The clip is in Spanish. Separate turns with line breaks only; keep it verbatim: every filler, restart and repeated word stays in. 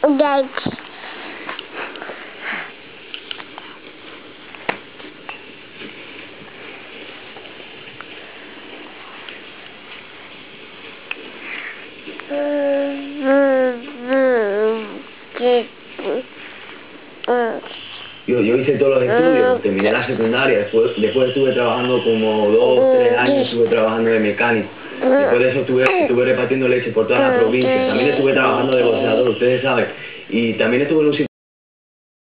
Right.
Yo, yo hice todos los estudios, terminé la secundaria, después, después estuve trabajando como dos, tres años, estuve trabajando de mecánico. Después de eso estuve, estuve repartiendo leche por toda la provincia. También estuve trabajando de boxeador, ustedes saben. Y también estuve en un